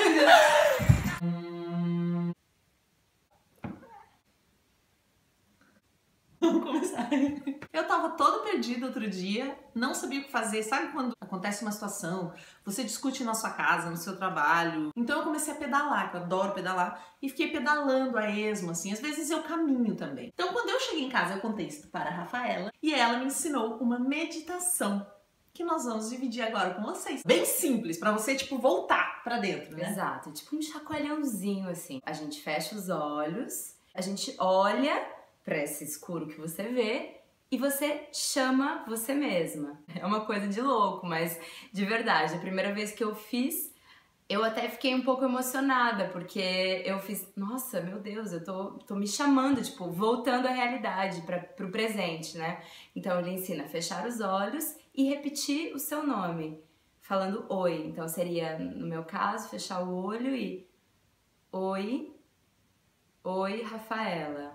Vamos começar. Eu tava toda perdida outro dia, não sabia o que fazer. Sabe quando acontece uma situação, você discute na sua casa, no seu trabalho? Então eu comecei a pedalar, que eu adoro pedalar, e fiquei pedalando a esmo, assim. Às vezes eu caminho também. Então quando eu cheguei em casa, eu contei isso para a Rafaela, e ela me ensinou uma meditação que nós vamos dividir agora com vocês. Bem simples, pra você, tipo, voltar pra dentro, né? Exato, tipo um chacoalhãozinho, assim. A gente fecha os olhos, a gente olha pra esse escuro que você vê e você chama você mesma. É uma coisa de louco, mas de verdade, a primeira vez que eu fiz, eu até fiquei um pouco emocionada, porque eu fiz, nossa, meu Deus, eu tô me chamando, tipo, voltando à realidade, pro presente, né? Então ele ensina a fechar os olhos e repetir o seu nome, falando oi. Então seria, no meu caso, fechar o olho e oi, oi, Rafaela.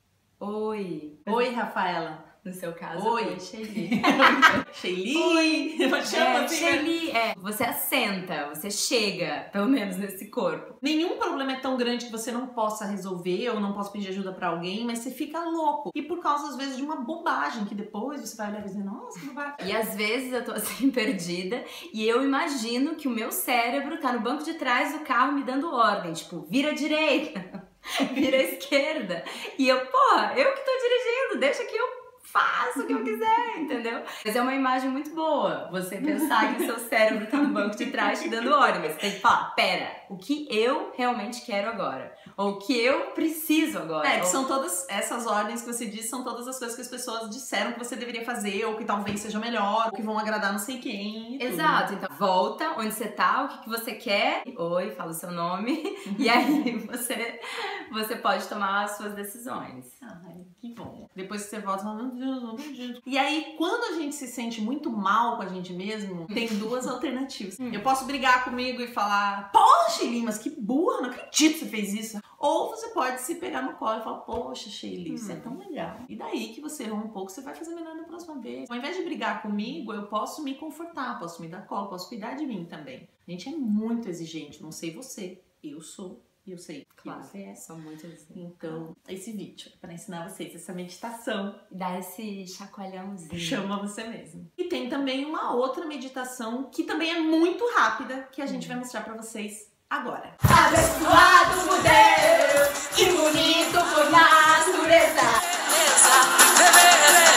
Oi. Oi, Rafaela. No seu caso, oi, Sheili. Sheili. Oi. Eu chamo assim, Sheili, você assenta, você chega, pelo menos nesse corpo. Nenhum problema é tão grande que você não possa resolver ou não possa pedir ajuda pra alguém, mas você fica louco. E por causa, às vezes, de uma bobagem que depois você vai olhar e dizer, nossa, que bobagem. E às vezes eu tô assim, perdida, e eu imagino que o meu cérebro tá no banco de trás do carro me dando ordem, tipo, vira à direita, vira à esquerda. E eu, porra, eu que tô dirigindo, deixa que eu faço o que eu quiser, entendeu? Mas é uma imagem muito boa, você pensar que o seu cérebro tá no banco de trás te dando ordem, mas você tem que falar, pera, o que eu realmente quero agora? Ou o que eu preciso agora? Que são todas essas ordens que você diz, são todas as coisas que as pessoas disseram que você deveria fazer, ou que talvez seja melhor, ou que vão agradar não sei quem. Exato, então volta onde você tá, o que você quer, oi, fala o seu nome, e aí você pode tomar as suas decisões. Ai, que bom. Depois que você volta, você fala, meu Deus, não acredito. E aí, quando a gente se sente muito mal com a gente mesmo, tem duas alternativas. Eu posso brigar comigo e falar, poxa, Sheili, mas que burra, não acredito que você fez isso. Ou você pode se pegar no colo e falar, poxa, Sheili, isso é tão legal. E daí que você errou um pouco, você vai fazer melhor na próxima vez. Ao invés de brigar comigo, eu posso me confortar, posso me dar colo, posso cuidar de mim também. A gente é muito exigente, não sei você, eu sou. E eu sei que você é. São muito exigentes. Então, esse vídeo é para ensinar vocês essa meditação. Dá esse chacoalhãozinho. Chama você mesmo. E tem também uma outra meditação que também é muito rápida, que a gente vai mostrar para vocês agora. Abençoado por Deus e bonito por natureza.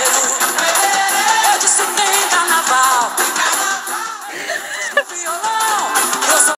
Disso tem carnaval. Violão.